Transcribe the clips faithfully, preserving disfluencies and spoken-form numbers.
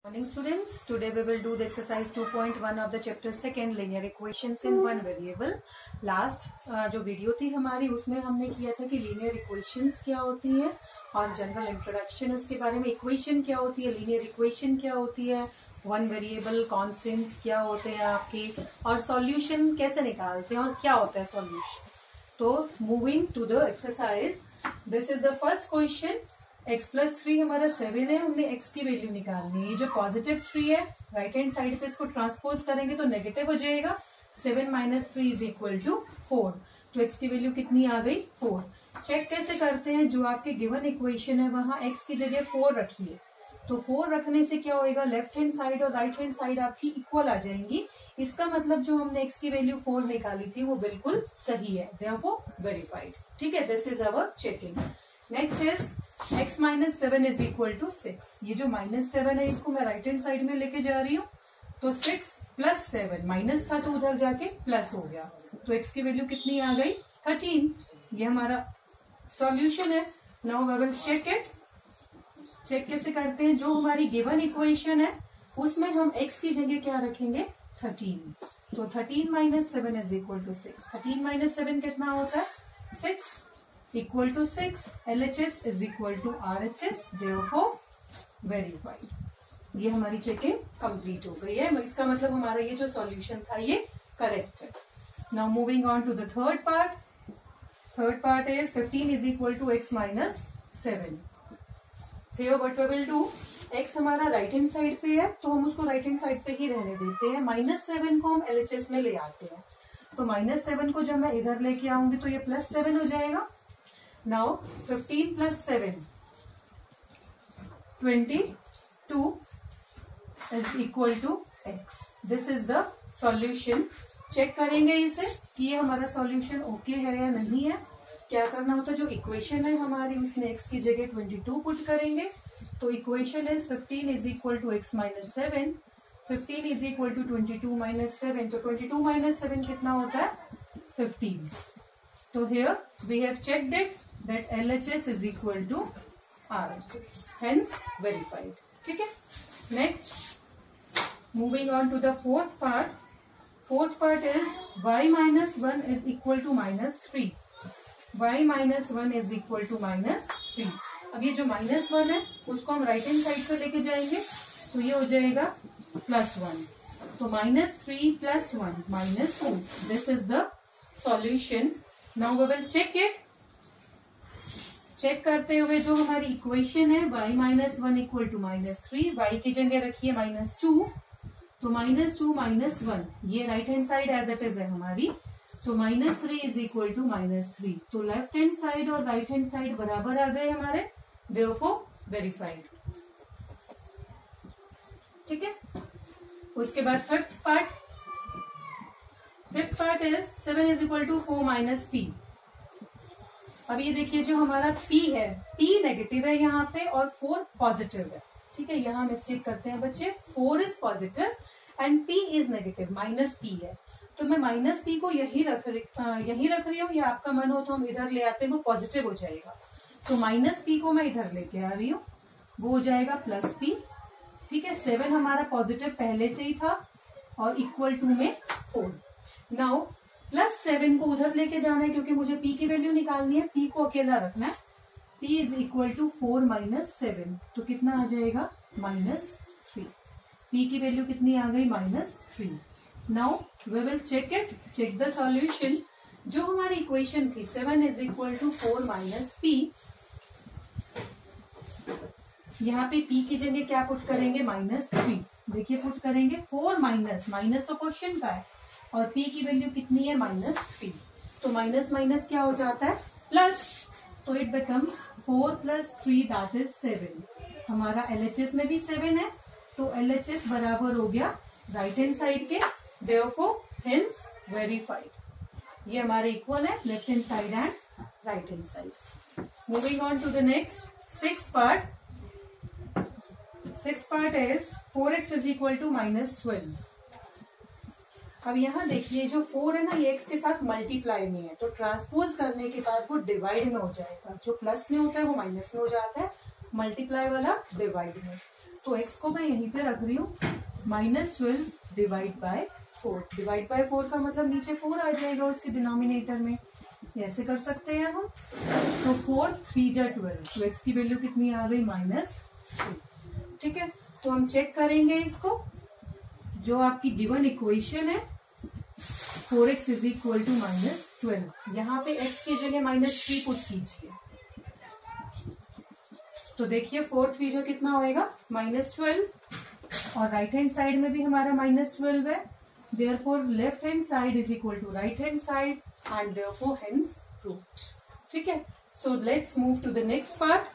Morning students, today we will do the exercise two point one of the chapter second linear equations in one variable. Last uh, जो video थी हमारी उसमें हमने किया था कि लीनियर इक्वेशंस क्या होती है और जनरल इंट्रोडक्शन उसके बारे में, इक्वेशन क्या होती है, लीनियर इक्वेशन क्या होती है, वन वेरिएबल कॉन्स्टेंट्स क्या होते हैं आपके, और सॉल्यूशन कैसे निकालते हैं और क्या होता है सॉल्यूशन. तो moving to the exercise, this is the first question. x plus three हमारा सेवन है, हमें x की वैल्यू निकालनी है. ये जो पॉजिटिव थ्री है राइट हैंड साइड पे इसको ट्रांसपोज करेंगे तो नेगेटिव हो जाएगा. Seven minus three is equal to four. तो x की वैल्यू कितनी आ गई? फोर. चेक कैसे करते हैं? जो आपके गिवन इक्वेशन है वहां x की जगह फोर रखिए. तो फोर रखने से क्या होएगा, लेफ्ट हैंड साइड और राइट हैंड साइड आपकी इक्वल आ जाएंगी. इसका मतलब जो हमने x की वैल्यू फोर निकाली थी वो बिल्कुल सही है, देयरफॉर वेरीफाइड. ठीक है, this is our checking. Next is x minus seven is equal to six. ये जो माइनस सेवन है इसको मैं राइट हैंड साइड में लेके जा रही हूँ. तो सिक्स प्लस सेवन, माइनस था तो उधर जाके प्लस हो गया. तो x की वैल्यू कितनी आ गई? थर्टीन. ये हमारा सॉल्यूशन है. Now we will check it. Check कैसे करते हैं? जो हमारी गिवन इक्वेशन है उसमें हम x की जगह क्या रखेंगे? थर्टीन. तो thirteen minus seven is equal to six. Thirteen minus seven कितना होता है? Six. Equal to six. L H S is equal to R H S, therefore verified. ये हमारी चेकिंग कंप्लीट हो गई है. इसका मतलब हमारा ये जो सॉल्यूशन था ये करेक्ट है. Now moving on to the third part. Third part is fifteen is equal to x minus seven. Here what we will do, x हमारा राइट हैंड साइड पे है तो हम उसको राइट हैंड साइड पे ही रहने देते हैं. माइनस सेवन को हम एल एच एस में ले आते हैं. तो माइनस सेवन को जब मैं इधर लेके आऊंगी तो ये प्लस सेवन हो जाएगा. Now fifteen plus seven, twenty-two is equal to x. This is the solution. Check करेंगे इसे कि ये हमारा सॉल्यूशन ओके है या नहीं है. क्या करना होता है, जो इक्वेशन है हमारी उसमें x की जगह ट्वेंटी टू पुट करेंगे. तो equation is fifteen is equal to x minus seven. Fifteen is equal to twenty two minus seven. तो ट्वेंटी टू माइनस सेवन कितना होता है? फिफ्टीन. तो here we have checked it that L H S is equal to R H S, hence verified. ठीक है. Next, moving on to the fourth part. Fourth part is y minus one is equal to minus three. Y minus one is equal to minus three. अब ये जो minus one है उसको हम right hand side पे लेके जाएंगे तो ये हो जाएगा plus one. तो minus three plus one minus two. This is the solution. Now we will check it. चेक करते हुए जो हमारी इक्वेशन है y minus one equal to minus three. Y की जगह रखिए माइनस टू. तो माइनस टू माइनस वन, ये right hand side as it is है हमारी. तो minus three is equal to minus three. तो लेफ्ट हैंड साइड और राइट हैंड साइड बराबर आ गए हमारे, देयरफॉर वेरीफाइड. ठीक है. उसके बाद fifth part. Fifth part is seven is equal to four minus p. अब ये देखिए जो हमारा P है, P नेगेटिव है यहाँ पे और फोर पॉजिटिव है. ठीक है, यहाँ मिस्टेक करते हैं बच्चे. Four is positive and P is negative, minus P है. तो मैं माइनस P को यही रख यही रख रही हूँ, या आपका मन हो तो हम इधर ले आते हैं, वो पॉजिटिव हो जाएगा. तो माइनस P को मैं इधर लेके आ रही हूँ, वो हो जाएगा प्लस P. ठीक है. सेवन हमारा पॉजिटिव पहले से ही था और इक्वल टू में फोर. नाउ प्लस सेवन को उधर लेके जाना है क्योंकि मुझे p की वैल्यू निकालनी है. p को अकेला रखना है. p is equal to four minus seven. तो कितना आ जाएगा? Minus three. p की वैल्यू कितनी आ गई? Minus three. Now we will check it. Check the solution. जो हमारी इक्वेशन थी seven is equal to four minus p, यहाँ पे p की जगह क्या पुट करेंगे? Minus three. देखिए पुट करेंगे फोर माइनस, माइनस तो क्वेश्चन का है और p की वैल्यू कितनी है? Minus three. तो माइनस माइनस क्या हो जाता है? प्लस. तो it becomes four plus three that is seven. हमारा L H S में भी सेवन है तो L H S बराबर हो गया राइट हैंड साइड के, देयरफॉर हेंस वेरीफाइड. ये हमारे इक्वल है left hand side and right hand side. Moving on to the next six part. Six part is four x is equal to minus twelve. अब यहाँ देखिए जो four है ना ये x के साथ मल्टीप्लाई में है, तो ट्रांसपोज करने के बाद वो डिवाइड में हो जाएगा. जो प्लस में होता है वो माइनस में हो जाता है, मल्टीप्लाई वाला डिवाइड में। तो x को मैं यहीं पे रख रही हूँ, minus twelve divide by four. Divide by four का मतलब नीचे फोर आ जाएगा उसके डिनोमिनेटर में, ऐसे कर सकते हैं हम। तो फोर थ्री जा ट्वेल्व, तो x की वैल्यू कितनी आ गई, माइनस थ्री। ठीक है, तो हम चेक करेंगे इसको। जो आपकी गिवन इक्वेशन है four x is equal to minus twelve, यहाँ पे x की जगह माइनस थ्री पुट कीजिए। तो देखिए फोर थ्री जो कितना होएगा, माइनस ट्वेल्व, और राइट हैंड साइड में भी हमारा माइनस ट्वेल्व है। Therefore left hand side is equal to right hand side and therefore hence proved. ठीक है, so let's move to the next part.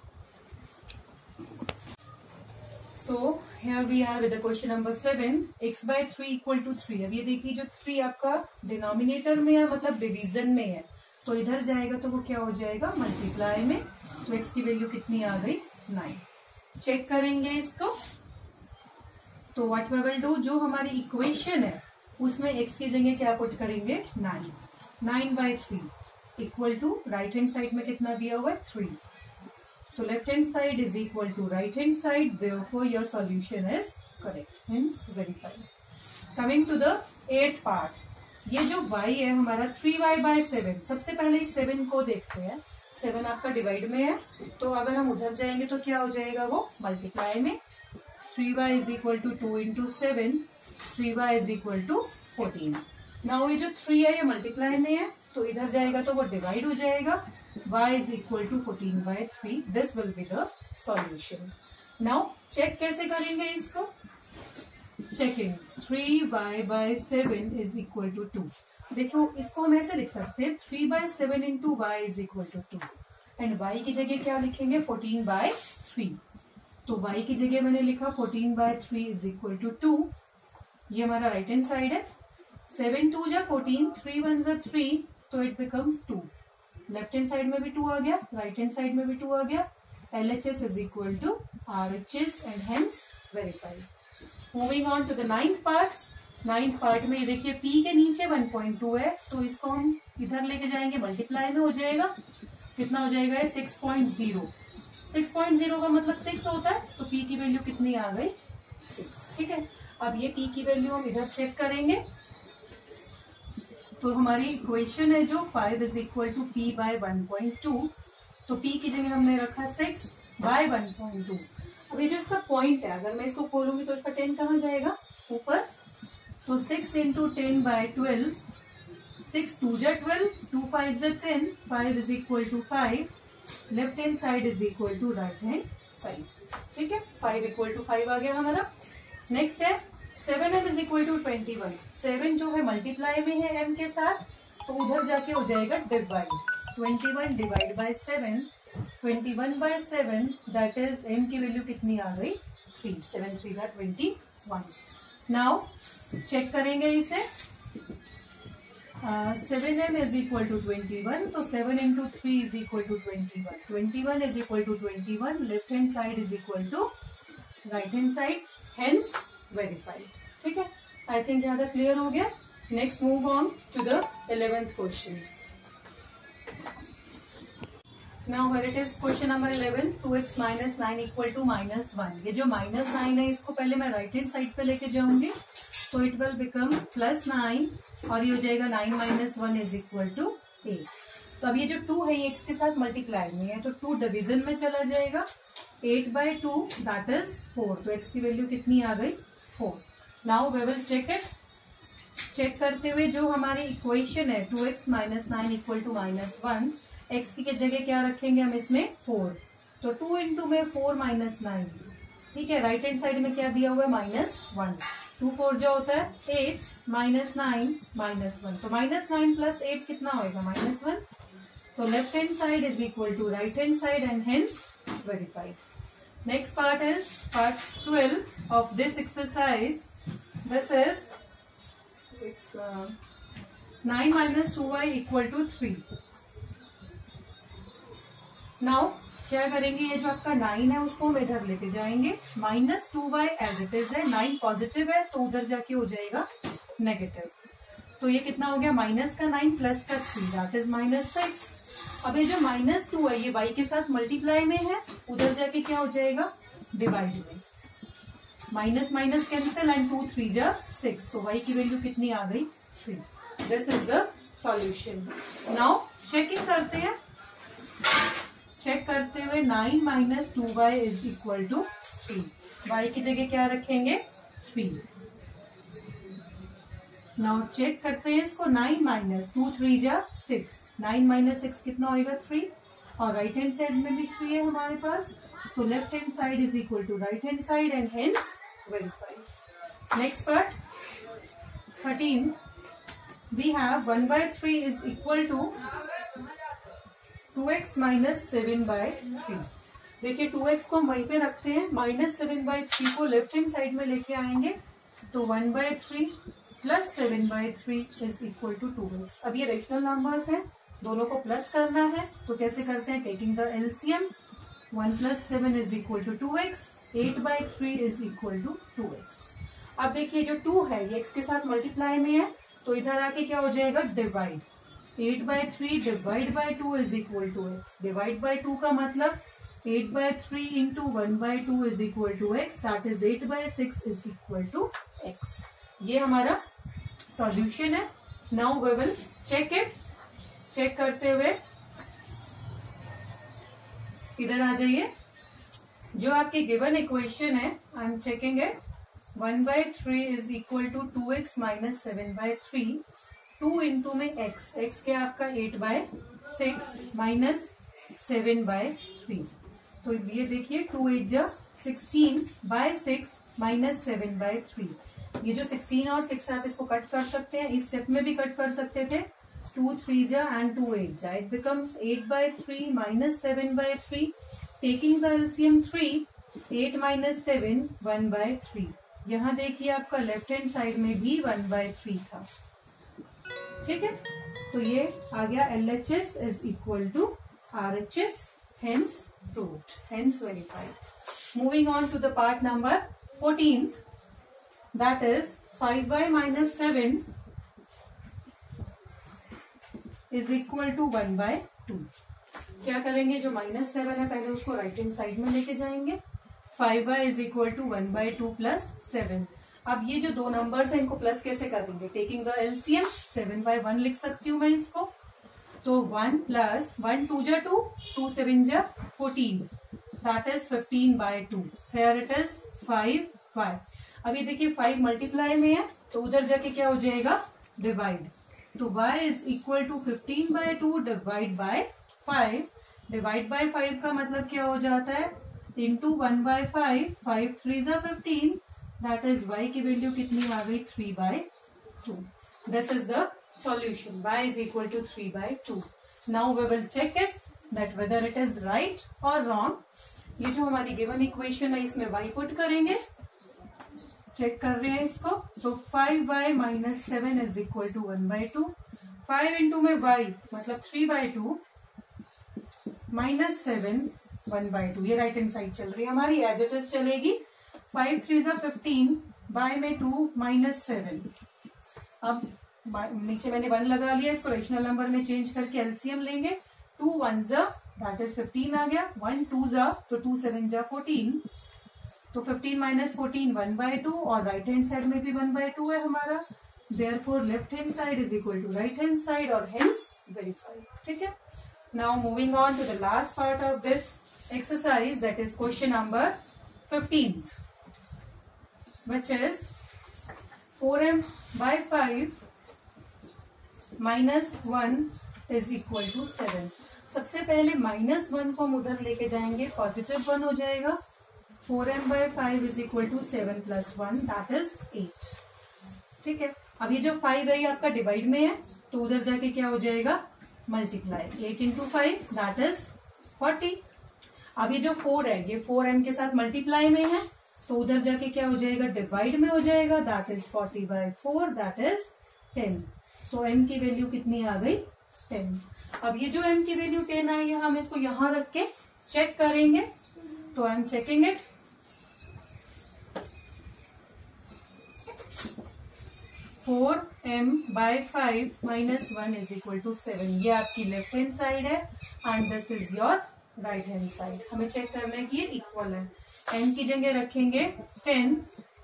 So here we are with the question number seven, x by three equal to three। अब ये देखिए जो three आपका denominator में है, मतलब डिवीजन में है, तो इधर जाएगा तो वो क्या हो जाएगा, मल्टीप्लाई में। तो x की वैल्यू कितनी आ गई, नाइन। चेक करेंगे इसको। तो व्हाट वी विल डू, जो हमारी इक्वेशन है उसमें x की जगह क्या पुट करेंगे, nine. Nine by three equal to right hand side में कितना दिया हुआ है, थ्री। तो left hand side is equal to right hand side, therefore your solution is correct, hence verified. Coming to the eighth part, ये जो y है हमारा थ्री वाई बाय सेवन। सबसे पहले इस सेवन को देखते हैं। सेवन आपका डिवाइड में है, तो अगर हम उधर जाएंगे तो क्या हो जाएगा, वो मल्टीप्लाई में। Three y is equal to two into seven, three y is equal to fourteen. Now ये जो थ्री है ये मल्टीप्लाई में है, तो इधर जाएगा तो वो डिवाइड हो जाएगा। y is equal to fourteen by three, this will be the solution. Now check कैसे करेंगे इसको, checking three y by seven is equal to two. देखो इसको हम ऐसे लिख सकते हैं, three by seven into y is equal to two, and y की जगह क्या लिखेंगे, फोर्टीन by थ्री। तो y की जगह मैंने लिखा fourteen by three is equal to two. ये हमारा राइट हैंड साइड है। सेवन टू जा फोर्टीन, थ्री वन जा थ्री, तो it becomes two. Left hand side में भी टू आ गया, राइट हैंड साइड में भी टू आ गया। L H S is equal to R H S and hence verified. Moving on to the ninth part. Ninth part में ये देखिए p के नीचे वन पॉइंट टू है, तो इसको हम इधर लेके जाएंगे, मल्टीप्लाई में हो जाएगा। कितना हो जाएगा, six point zero. Six point zero का मतलब सिक्स होता है, तो p की वैल्यू कितनी आ गई, सिक्स। ठीक है, अब ये p की वैल्यू हम इधर चेक करेंगे। तो हमारी इक्वेशन है जो five is equal to p by one point two, तो p की जगह हमने रखा six by one point two. अब ये जो इसका पॉइंट है, अगर मैं इसको खोलूंगी तो इसका टेन कहाँ जाएगा, ऊपर। तो six into ten by twelve, six two जा ट्वेल्व, टू फाइव जा ten, five is equal to five. Left hand side is equal to right hand side. ठीक है, फाइव इक्वल टू फाइव आ गया हमारा। नेक्स्ट है seven m is equal to twenty one. Seven जो है multiply में है m के साथ, तो उधर जाके हो जाएगा divide. Twenty one divide by seven, twenty one by seven, that is m की वैल्यू कितनी आ गई, थ्री। सेवन थ्री जा ट्वेंटी वन। नाउ चेक करेंगे इसे। Seven m is equal to twenty one, तो seven into three is equal to twenty one. Twenty one is equal to twenty one, left hand side is equal to right hand side, hence verified. ठीक है, I think यहाँ तक clear हो गया। Next move on to the eleventh question. Now here it is question number eleven, two x minus nine equal to minus one. ये जो minus nine है इसको पहले मैं राइट हैंड साइड पे लेके जाऊंगी, तो it will become plus nine, और ये हो जाएगा nine minus one is equal to eight. तो अब ये जो टू है ये एक्स के साथ मल्टीप्लाई में है, तो टू डिवीजन में चला जाएगा। Eight by two that is four, तो एक्स की वैल्यू कितनी आ गई, four. Now we will check it. Check करते हुए जो हमारी इक्वेशन है two x minus nine equal to minus one, x की जगह क्या रखेंगे हम इसमें, फोर। तो टू इंटू में फोर माइनस नाइन। ठीक है, राइट हैंड साइड में क्या दिया हुआ है, माइनस वन। टू फोर जो होता है eight, minus nine minus one, तो माइनस नाइन प्लस एट कितना होगा, माइनस वन। तो left hand side is equal to right hand side and hence verified. Next part is part twelve of this exercise. This is it's uh, nine minus two y equal to three. Now क्या करेंगे, ये जो आपका nine है उसको हम इधर लेके जाएंगे. Minus two y as it is है, नाइन पॉजिटिव है तो उधर जाके हो जाएगा नेगेटिव. तो ये कितना हो गया, माइनस का नाइन प्लस का three, that is minus six. अब ये जो माइनस टू है ये वाई के साथ मल्टीप्लाई में है, उधर जाके क्या हो जाएगा, डिवाइड में। Minus minus cancel and two three जा सिक्स, तो वाई की वैल्यू कितनी आ गई, three. This is the solution. Now checking करते हैं, चेक करते हुए nine minus two y is equal to three. Y की जगह क्या रखेंगे, थ्री। नाउ चेक करते हैं इसको, नाइन माइनस टू थ्री जा सिक्स, नाइन माइनस सिक्स कितना होएगा, थ्री। और राइट हैंड साइड में भी थ्री है हमारे पास, तो left hand side is equal to right hand side and hence verify. Next part thirteen, we have one by three is equal to two x minus seven by three. देखिए two x को हम वहीं पे रखते हैं, minus seven by three को left hand side में लेके आएंगे, तो one by three plus seven by three is equal to two x. अब ये रेशनल नंबर्स हैं, दोनों को प्लस करना है, तो कैसे करते हैं, taking the LCM, one plus seven is equal to two x, eight by three is equal to two x. अब देखिए जो टू है ये एक्स के साथ मल्टीप्लाई में है, तो इधर आके क्या हो जाएगा, divide. Eight by three divide by two is equal to x. Divide by two का मतलब eight by three into one by two is equal to x, that is eight by six is equal to x. ये हमारा solution है। Now we will check it. Check करते हुए इधर आ जाइए, जो आपकी गिवन इक्वेशन है, I am checking it, one by three is equal to two x minus seven by three, two into में एक्स, एक्स क्या आपका eight by six minus seven by three, तो ये देखिए टू एट जा sixteen by six minus seven by three. ये जो sixteen और सिक्स आप इसको कट कर सकते हैं, इस स्टेप में भी कट कर सकते थे, टू थ्री जा एंड टू एट जा, it becomes eight by three minus seven by three, taking the LCM three, eight minus seven one by three. यहाँ देखिए आपका लेफ्ट हैंड साइड में भी वन बाय थ्री था, ठीक है। तो ये आ गया L H S is equal to R H S, hence proved, hence verified. Moving on to the part number fourteen, that is five y minus seven is equal to one by two. क्या करेंगे, जो minus seven है पहले उसको right hand side में लेके जाएंगे, five y is equal to one by two plus seven. अब ये जो दो नंबर्स है इनको प्लस कैसे करेंगे, taking the LCM, seven by one लिख सकती हूँ मैं इसको, तो वन प्लस वन टू जा टू, टू सेवन जा fourteen, that is fifteen by two. Here it is five y. अब ये देखिए फाइव मल्टीप्लाई में है, तो उधर जाके क्या हो जाएगा, डिवाइड, तो y is equal to fifteen by two divide by five. Divide by five का मतलब क्या हो जाता है, into one by five, five three जा फिफ्टीन, दैट इज y की वैल्यू कितनी आ गई, three by two. This is the solution, y is equal to three by two. Now we will check it that whether it is right or wrong. ये जो हमारी given equation है इसमें y put करेंगे, check कर रहे हैं इसको, तो five y minus seven is equal to one by two, five into में y मतलब three by two minus seven one by two, ये राइट हैंड साइड चल रही है हमारी, एज इट इज चलेगी, फाइव थ्री जा फिफ्टीन, बाय में टू माइनस सेवन। अब नीचे मैंने वन लगा लिया, इसको रेशनल नंबर में चेंज करके एलसीएम लेंगे, टू वन जा दैट इज फिफ्टीन आ गया, वन टू जा तो टू सेवन जा फोर्टीन, तो fifteen minus fourteen one by two, और राइट हैंड साइड में भी वन बाय टू है हमारा, therefore left hand side is equal to right hand side और हेंस वेरीफाइड, ठीक है। Now moving on to the last part of this exercise, that is question number fifteen, which is four m by five minus one is equal to seven. सबसे पहले minus one को हम उधर लेके जाएंगे, positive one हो जाएगा, four m by five is equal to seven plus one that is eight, ठीक है। अब ये जो फाइव है ये आपका डिवाइड में है, तो उधर जाके क्या हो जाएगा, multiply, eight into five that is forty. अब ये जो फोर है ये फोर एम के साथ मल्टीप्लाई में है, तो उधर जाके क्या हो जाएगा, डिवाइड में हो जाएगा, that is forty by four that is ten. तो m की वैल्यू कितनी आ गई, टेन। अब ये जो m की वैल्यू टेन आई है, हम इसको यहां रख के चेक करेंगे, तो I am checking it, four m by five minus one is equal to seven. ये आपकी लेफ्ट हैंड साइड है and this is your right hand side. हमें चेक करना है कि ये इक्वल है। एन की जगह रखेंगे टेन।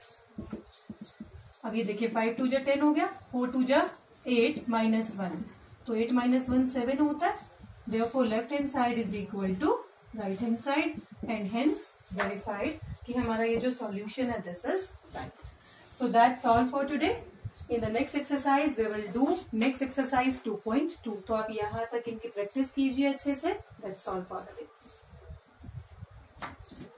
अब ये देखिए फाइव टू जा टेन हो गया, फोर टू जा एट माइनस वन, तो एट माइनस वन सेवन होता है। Therefore left hand side is equal to right hand side and hence verified कि हमारा ये जो सॉल्यूशन है this is right. So that's all for today. In the next exercise we will do next exercise two point two. तो आप यहाँ तक इनकी प्रैक्टिस कीजिए अच्छे से। That's all for the day.